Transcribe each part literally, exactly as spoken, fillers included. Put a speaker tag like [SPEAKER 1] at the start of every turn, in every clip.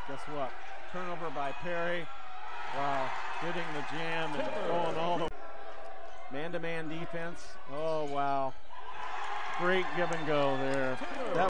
[SPEAKER 1] guess what? Turnover by Perry. Wow, getting the jam and going all the man-to-man defense. Oh, wow. Great give and go there. That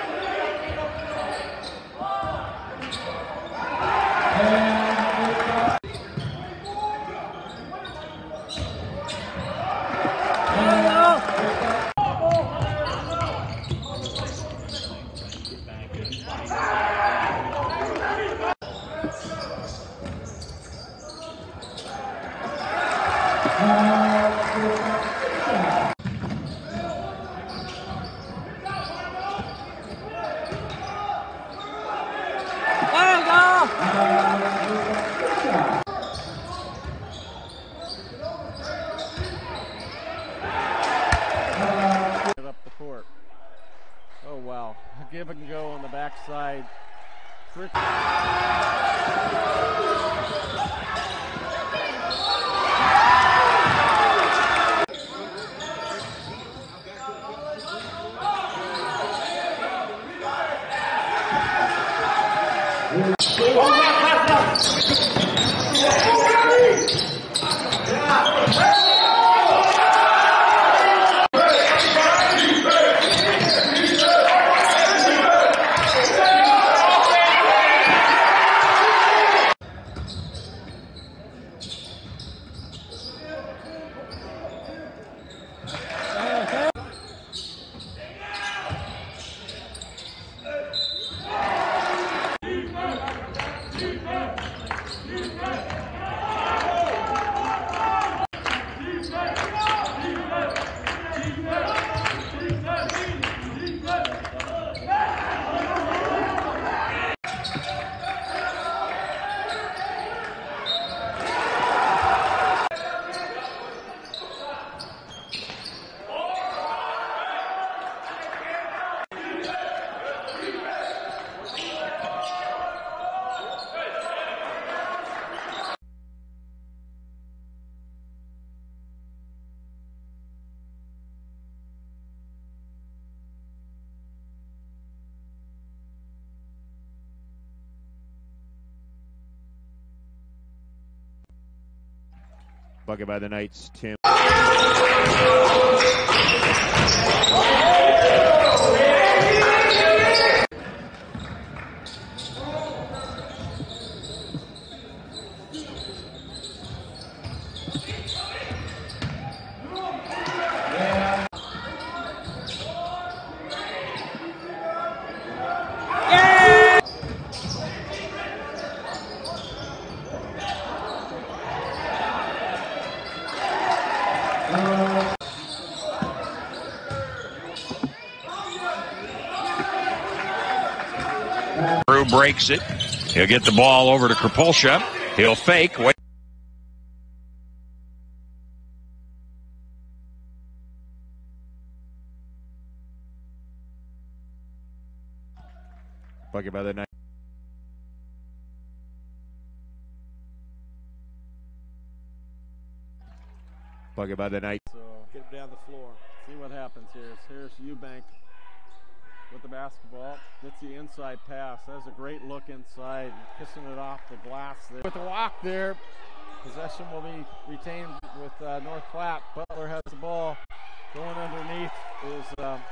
[SPEAKER 1] up the court. Oh, wow. Give and go on the backside. Trick.
[SPEAKER 2] Bucket by the Knights, Tim.
[SPEAKER 3] Drew breaks it. He'll get the ball over to Kropulsha. He'll fake. Wait.
[SPEAKER 2] Bucket by the Knights. Bucket by the Knights.
[SPEAKER 1] So get it down the floor. See what happens here. Here's Eubank with the basketball. Gets the inside pass. That's a great look inside. Kissing it off the glass there. With the walk there, possession will be retained with uh, North Platte. Butler has the ball. Going underneath is um,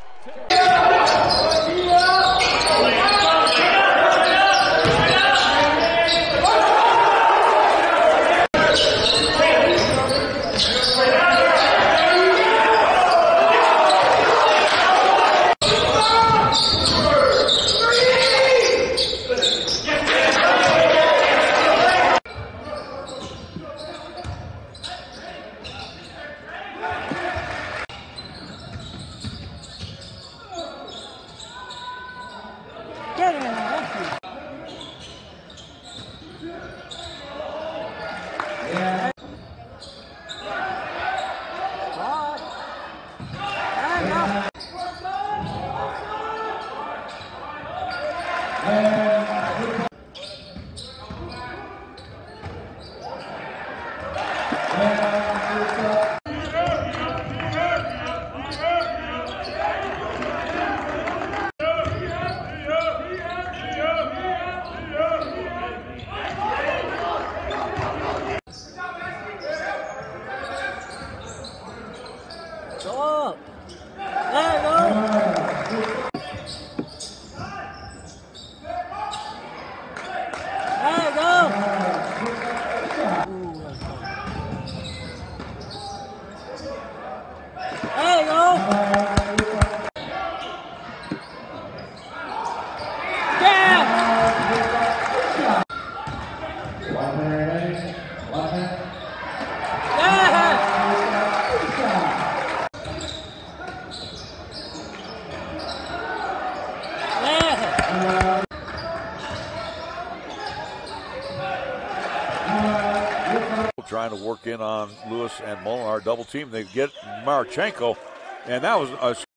[SPEAKER 4] Trying to work in on Lewis and Molinar, double team. They get Marchenko, and that was a